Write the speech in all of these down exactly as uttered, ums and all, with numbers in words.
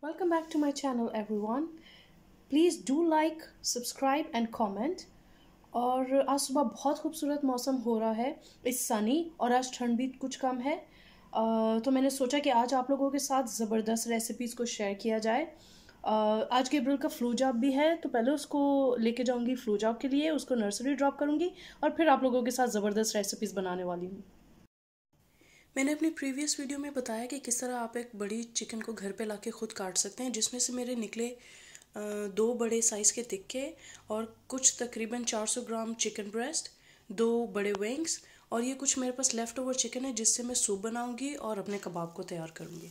Welcome back to my channel everyone. Please do like, subscribe and comment. और आज सुबह बहुत खूबसूरत मौसम हो रहा है, इस सनी और आज ठंड भी कुछ कम है। uh, तो मैंने सोचा कि आज आप लोगों के साथ ज़बरदस्त रेसिपीज़ को शेयर किया जाए। uh, आज गेब्रियल का फ्लू जॉब भी है, तो पहले उसको लेके जाऊंगी फ्लू जॉब के लिए, उसको नर्सरी ड्रॉप करूंगी और फिर आप लोगों के साथ ज़बरदस्त रेसिपीज़ बनाने वाली हूँ। मैंने अपनी प्रीवियस वीडियो में बताया कि किस तरह आप एक बड़ी चिकन को घर पे लाके ख़ुद काट सकते हैं, जिसमें से मेरे निकले दो बड़े साइज़ के तिक्के और कुछ तकरीबन चार सौ ग्राम चिकन ब्रेस्ट, दो बड़े विंग्स और ये कुछ मेरे पास लेफ़्ट ओवर चिकन है जिससे मैं सूप बनाऊंगी और अपने कबाब को तैयार करूंगी।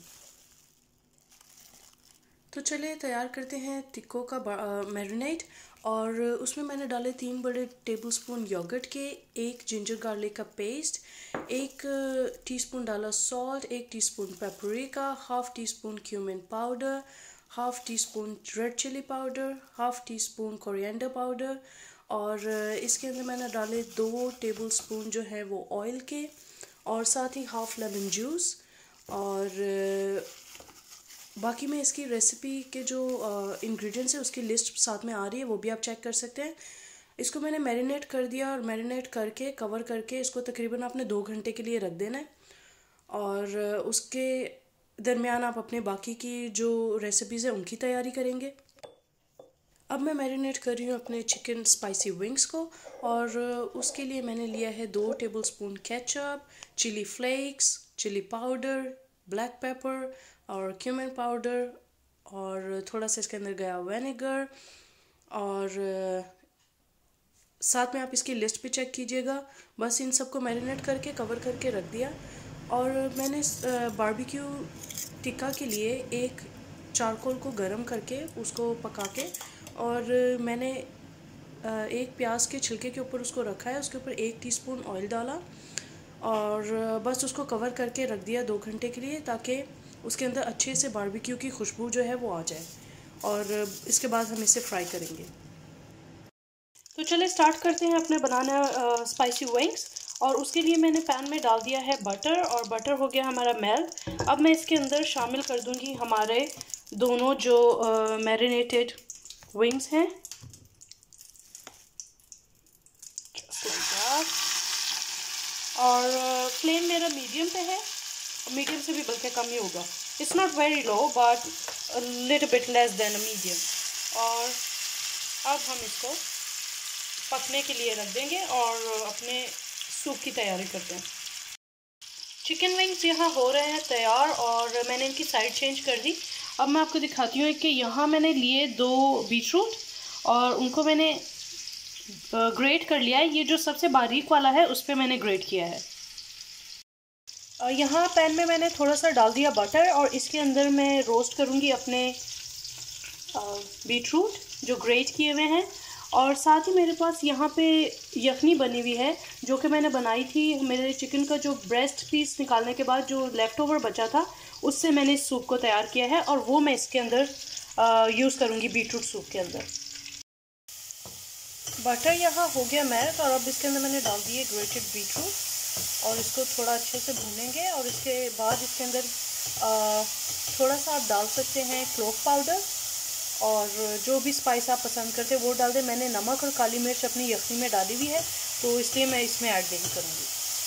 तो चलिए तैयार करते हैं तिक्कों का मैरिनेट। और उसमें मैंने डाले तीन बड़े टेबलस्पून योगर्ट के, एक जिंजर गार्लिक का पेस्ट, एक टीस्पून डाला सॉल्ट, एक teaspoon paprika, half teaspoon cumin powder, half teaspoon red chilli powder, half teaspoon coriander powder और इसके अंदर मैंने डाले दो टेबलस्पून जो है वो ऑयल के और साथ ही हाफ लेमन जूस। और बाकी में इसकी रेसिपी के जो इंग्रेडिएंट्स है उसकी लिस्ट साथ में आ रही है, वो भी आप चेक कर सकते हैं। इसको मैंने मैरिनेट कर दिया और मैरिनेट करके कवर करके इसको तकरीबन आपने दो घंटे के लिए रख देना है और उसके दरमियान आप अपने बाकी की जो रेसिपीज़ है उनकी तैयारी करेंगे। अब मैं मैरिनेट कर रही हूँ अपने चिकन स्पाइसी विंग्स को और उसके लिए मैंने लिया है दो tablespoon ketchup, chilli flakes, chilli powder, black pepper और क्यूमिन पाउडर और थोड़ा सा इसके अंदर गया विनेगर और साथ में आप इसकी लिस्ट भी चेक कीजिएगा। बस इन सबको मैरिनेट करके कवर करके रख दिया। और मैंने बारबेक्यू टिक्का के लिए एक चारकोल को गरम करके उसको पका के और मैंने एक प्याज के छिलके के ऊपर उसको रखा है, उसके ऊपर एक टीस्पून ऑयल डाला और बस उसको कवर करके रख दिया दो घंटे के लिए, ताकि उसके अंदर अच्छे से बारबेक्यू की खुशबू जो है वो आ जाए और इसके बाद हम इसे फ्राई करेंगे। तो चलिए स्टार्ट करते हैं अपने बनाना स्पाइसी विंग्स। और उसके लिए मैंने पैन में डाल दिया है बटर और बटर हो गया हमारा मेल्ट। अब मैं इसके अंदर शामिल कर दूंगी हमारे दोनों जो मैरिनेटेड विंग्स हैं, और फ्लेम मेरा मीडियम पे है, मीडियम से भी बल्कि कम ही होगा। It's not very low but little bit less than a medium. और अब हम इसको पकने के लिए रख देंगे और अपने सूप की तैयारी करते हैं। चिकन विंग्स यहाँ हो रहे हैं तैयार और मैंने इनकी साइड चेंज कर दी। अब मैं आपको दिखाती हूँ कि यहाँ मैंने लिए दो बीटरूट और उनको मैंने ग्रेट कर लिया है। ये जो सबसे बारीक वाला है उस पर मैंने ग्रेट किया है। यहाँ पैन में मैंने थोड़ा सा डाल दिया बटर और इसके अंदर मैं रोस्ट करूँगी अपने बीटरूट जो ग्रेट किए हुए हैं। और साथ ही मेरे पास यहाँ पे यखनी बनी हुई है जो कि मैंने बनाई थी। मेरे चिकन का जो ब्रेस्ट पीस निकालने के बाद जो लेफ़्ट ओवर बचा था उससे मैंने इस सूप को तैयार किया है और वो मैं इसके अंदर यूज़ करूँगी बीटरूट सूप के अंदर। बटर यहाँ हो गया मेल्ट और अब इसके अंदर मैंने डाल दिए ग्रेटेड बीटरूट और इसको थोड़ा अच्छे से भूनेंगे। और इसके बाद इसके अंदर आ, थोड़ा सा आप डाल सकते हैं क्लोव पाउडर और जो भी स्पाइस आप पसंद करते हैं वो डाल दें। मैंने नमक और काली मिर्च अपनी यखनी में डाली हुई है तो इसलिए मैं इसमें ऐड नहीं करूँगी।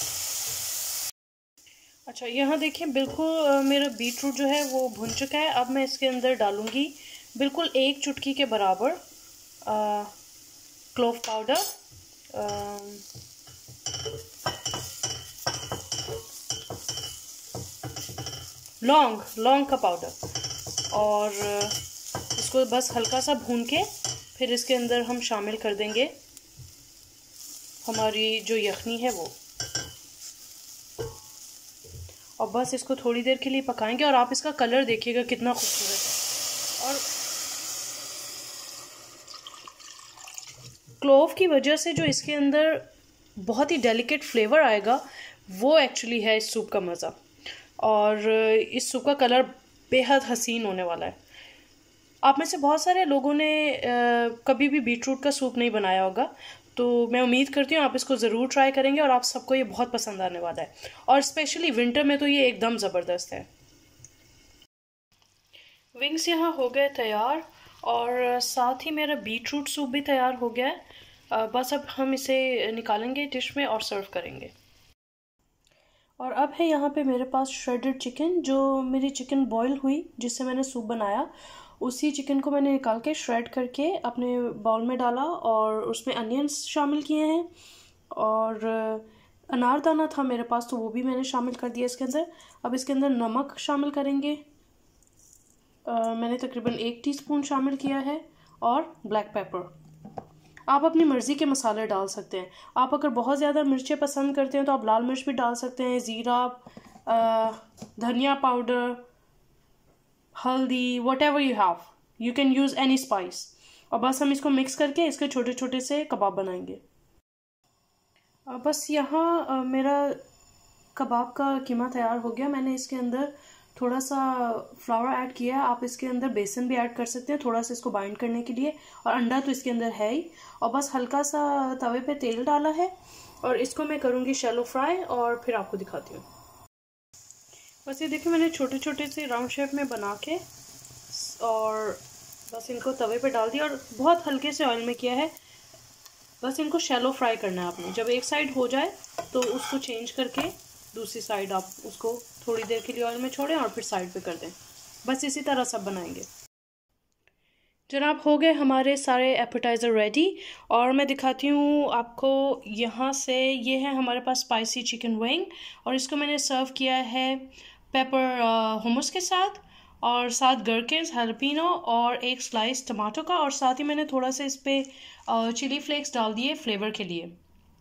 अच्छा, यहाँ देखिए बिल्कुल मेरा बीटरूट जो है वो भुन चुका है। अब मैं इसके अंदर डालूँगी बिल्कुल एक चुटकी के बराबर क्लोव पाउडर, लौंग लौंग का पाउडर और इसको बस हल्का सा भून के फिर इसके अंदर हम शामिल कर देंगे हमारी जो यखनी है वो, और बस इसको थोड़ी देर के लिए पकाएंगे। और आप इसका कलर देखिएगा कितना खूबसूरत है। और क्लोव की वजह से जो इसके अंदर बहुत ही डेलिकेट फ्लेवर आएगा वो एक्चुअली है इस सूप का मज़ा। और इस सूप का कलर बेहद हसीन होने वाला है। आप में से बहुत सारे लोगों ने आ, कभी भी बीटरूट का सूप नहीं बनाया होगा, तो मैं उम्मीद करती हूँ आप इसको ज़रूर ट्राई करेंगे और आप सबको ये बहुत पसंद आने वाला है। और स्पेशली विंटर में तो ये एकदम ज़बरदस्त है। विंग्स यहाँ हो गए तैयार और साथ ही मेरा बीट रूट सूप भी तैयार हो गया है। बस अब हम इसे निकालेंगे डिश में और सर्व करेंगे। और अब है यहाँ पे मेरे पास श्रेडेड चिकन, जो मेरी चिकन बॉईल हुई जिससे मैंने सूप बनाया, उसी चिकन को मैंने निकाल के श्रेड करके अपने बाउल में डाला और उसमें अनियंस शामिल किए हैं और अनारदाना था मेरे पास तो वो भी मैंने शामिल कर दिया इसके अंदर। अब इसके अंदर नमक शामिल करेंगे, Uh, मैंने तकरीबन एक टीस्पून शामिल किया है और ब्लैक पेपर। आप अपनी मर्ज़ी के मसाले डाल सकते हैं। आप अगर बहुत ज़्यादा मिर्चें पसंद करते हैं तो आप लाल मिर्च भी डाल सकते हैं, ज़ीरा, धनिया पाउडर, हल्दी, whatever you have, you can use any spice. और बस हम इसको मिक्स करके इसके छोटे छोटे से कबाब बनाएंगे। uh, बस यहाँ uh, मेरा कबाब का कीमा तैयार हो गया। मैंने इसके अंदर थोड़ा सा फ्लावर ऐड किया है, आप इसके अंदर बेसन भी ऐड कर सकते हैं थोड़ा सा इसको बाइंड करने के लिए, और अंडा तो इसके अंदर है ही। और बस हल्का सा तवे पे तेल डाला है और इसको मैं करूँगी शैलो फ्राई और फिर आपको दिखाती हूँ। बस ये देखिए मैंने छोटे छोटे से राउंड शेप में बना के और बस इनको तवे पे डाल दिया और बहुत हल्के से ऑयल में किया है। बस इनको शैलो फ्राई करना है आपने। जब एक साइड हो जाए तो उसको चेंज करके दूसरी साइड आप उसको थोड़ी देर के लिए ऑयल में छोड़ें और फिर साइड पे कर दें। बस इसी तरह सब बनाएंगे। जनाब हो गए हमारे सारे एपेटाइज़र रेडी और मैं दिखाती हूँ आपको यहाँ से। ये है हमारे पास स्पाइसी चिकन विंग और इसको मैंने सर्व किया है पेपर हुमस के साथ और साथ गरकिन्स, हैलपिनो और एक स्लाइस टमाटो का, और साथ ही मैंने थोड़ा सा इस पर चिली फ्लेक्स डाल दिए फ्लेवर के लिए।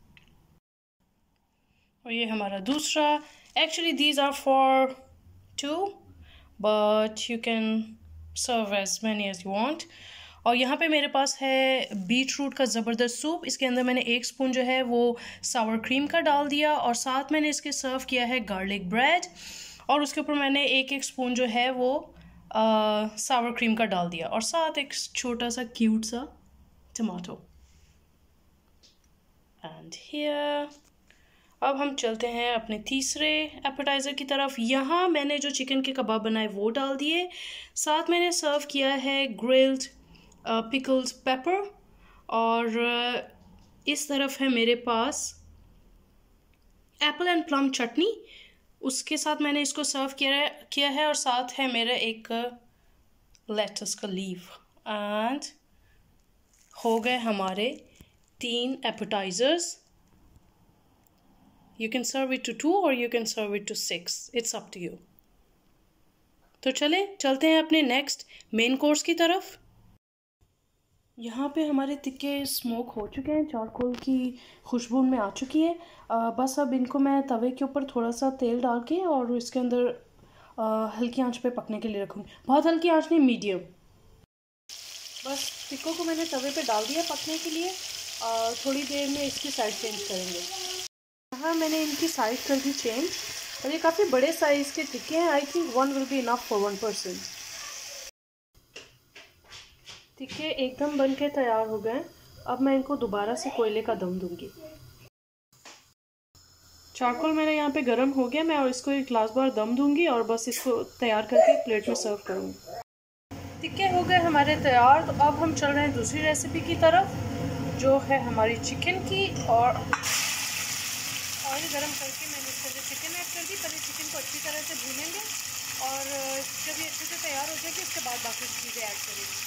और ये हमारा दूसरा, actually these are for two but you can serve as many as you want. और यहाँ पे मेरे पास है बीट रूट का ज़बरदस्त सूप। इसके अंदर मैंने एक स्पून जो है वो सावर क्रीम का डाल दिया और साथ मैंने इसके सर्व किया है गार्लिक ब्रेड और उसके ऊपर मैंने एक एक स्पून जो है वो सावर क्रीम का डाल दिया और साथ एक छोटा सा क्यूट सा टमाटो। एंड हियर अब हम चलते हैं अपने तीसरे एपेटाइज़र की तरफ। यहाँ मैंने जो चिकन के कबाब बनाए वो डाल दिए, साथ मैंने सर्व किया है ग्रिल्ड पिकल्ड पेपर और इस तरफ है मेरे पास एप्पल एंड प्लम चटनी, उसके साथ मैंने इसको सर्व किया किया है और साथ है मेरा एक लेटस का लीफ। एंड हो गए हमारे तीन एपेटाइज़र्स। You can serve it to two or you can serve it to six. It's up to you. तो चले चलते हैं अपने नेक्स्ट मेन कोर्स की तरफ। यहाँ पे हमारे तिक्के स्मोक हो चुके हैं, चारकोल की खुशबू में आ चुकी है। आ, बस अब इनको मैं तवे के ऊपर थोड़ा सा तेल डाल के और इसके अंदर आ, हल्की आंच पे पकने के लिए रखूँगी। बहुत हल्की आंच नहीं, मीडियम। बस तिक्कों को मैंने तवे पे डाल दिया पकने के लिए। आ, थोड़ी देर में इसकी साइड चेंज करेंगे। हाँ मैंने इनकी साइज कर दी चेंज और ये काफ़ी बड़े साइज़ के टिक्के हैं। I think one will be enough for one person. टिक्के एकदम बन के तैयार हो गए। अब मैं इनको दोबारा से कोयले का दम दूंगी। चारकोल मेरा यहाँ पे गर्म हो गया, मैं और इसको एक ग्लास बार दम दूंगी और बस इसको तैयार करके प्लेट में सर्व करूँगी। टिक्के हो गए हमारे तैयार। तो अब हम चल रहे हैं दूसरी रेसिपी की तरफ जो है हमारी चिकन की। और ऑयल गरम करके मैंने इसके अंदर चिकन ऐड कर दी। पहले चिकन को अच्छी तरह से भूनेंगे और जब ये अच्छे से तैयार हो जाएगी उसके बाद बाकी चीज़ें ऐड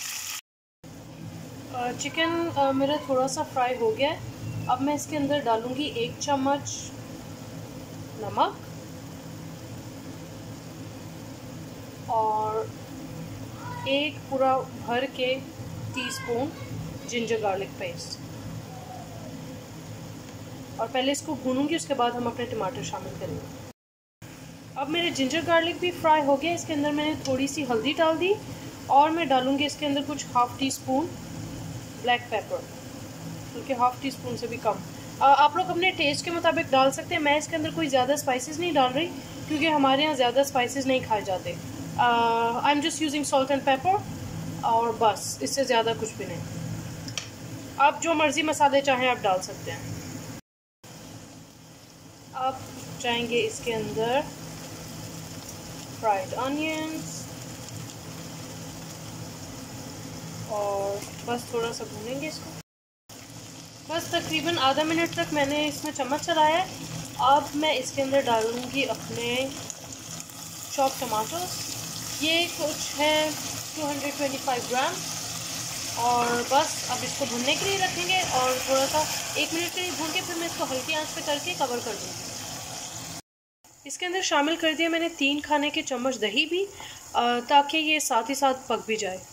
करेंगे। चिकन मेरा थोड़ा सा फ्राई हो गया है। अब मैं इसके अंदर डालूँगी एक चम्मच नमक और एक पूरा भर के टीस्पून जिंजर गार्लिक पेस्ट और पहले इसको भूनूंगी, उसके बाद हम अपने टमाटर शामिल करेंगे। अब मेरे जिंजर गार्लिक भी फ्राई हो गया। इसके अंदर मैंने थोड़ी सी हल्दी डाल दी और मैं डालूंगी इसके अंदर कुछ half teaspoon black pepper, क्योंकि हाफ़ टी स्पून से भी कम। आ, आप लोग अपने टेस्ट के मुताबिक डाल सकते हैं। मैं इसके अंदर कोई ज़्यादा स्पाइसेस नहीं डाल रही क्योंकि हमारे यहाँ ज़्यादा स्पाइसेस नहीं खाए जाते। I am just using salt and pepper और बस, इससे ज़्यादा कुछ भी नहीं। आप जो मर्ज़ी मसाले चाहें आप डाल सकते हैं। अब जाएंगे इसके अंदर फ्राइड अनियंस और बस थोड़ा सा भूनेंगे इसको। बस तकरीबन आधा मिनट तक मैंने इसमें चम्मच चलाया है। अब मैं इसके अंदर डालूँगी अपने चॉप टमाटोस। ये कुछ है two hundred twenty five gram. और बस अब इसको भुनने के लिए रखेंगे और थोड़ा सा एक मिनट के लिए भून के फिर मैं इसको हल्की आंच पे करके कवर कर दूँगी। इसके अंदर शामिल कर दिया मैंने तीन खाने के चम्मच दही भी, ताकि ये साथ ही साथ पक भी जाए।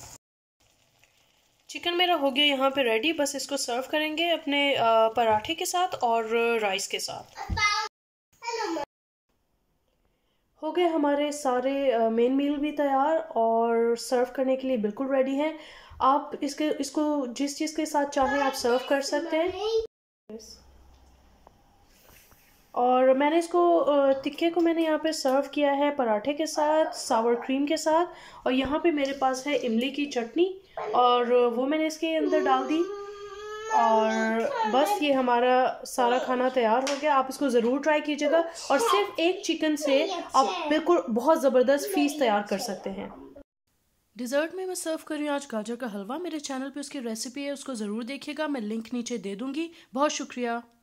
चिकन मेरा हो गया यहाँ पे रेडी। बस इसको सर्व करेंगे अपने पराठे के साथ और राइस के साथ। हो गए हमारे सारे मेन मील भी तैयार और सर्व करने के लिए बिल्कुल रेडी हैं। आप इसके इसको जिस चीज़ के साथ चाहें आप सर्व कर सकते हैं। और मैंने इसको टिक्के को मैंने यहाँ पे सर्व किया है पराठे के साथ, सावर क्रीम के साथ। और यहाँ पे मेरे पास है इमली की चटनी और वो मैंने इसके अंदर डाल दी। और बस ये हमारा सारा खाना तैयार हो गया। आप इसको ज़रूर ट्राई कीजिएगा और सिर्फ एक चिकन से आप बिल्कुल बहुत ज़बरदस्त फीस तैयार कर सकते हैं। डिज़र्ट में मैं सर्व कर रही हूँ आज गाजर का हलवा। मेरे चैनल पे उसकी रेसिपी है, उसको ज़रूर देखिएगा, मैं लिंक नीचे दे दूँगी। बहुत शुक्रिया।